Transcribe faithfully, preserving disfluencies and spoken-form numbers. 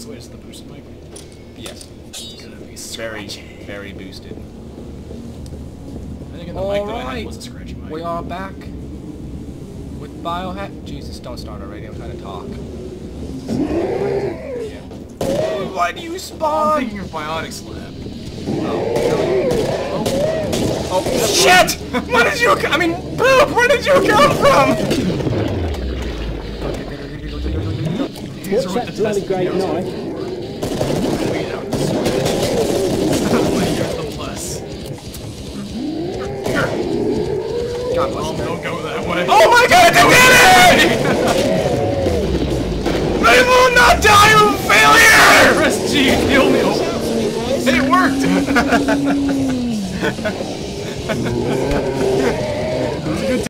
So it's the boosted mic? Yes. It's gonna be Very, scratchy. very boosted. I think the mic that I Alright. had was a scratchy mic. We are back with Biohack. Jesus, don't start already. I'm trying to talk. Yeah. Oh, why do you I'm spawn? thinking of Biotics Lab. Oh, oh. oh shit! Where did you? I mean, poop. Where did you come from? What's that bloody great knife? Wait out. Here's the plus. God bless Oh, you. don't go that way. Oh my God! I did it! I will not die of failure! Press G, heal me. Oh. It worked!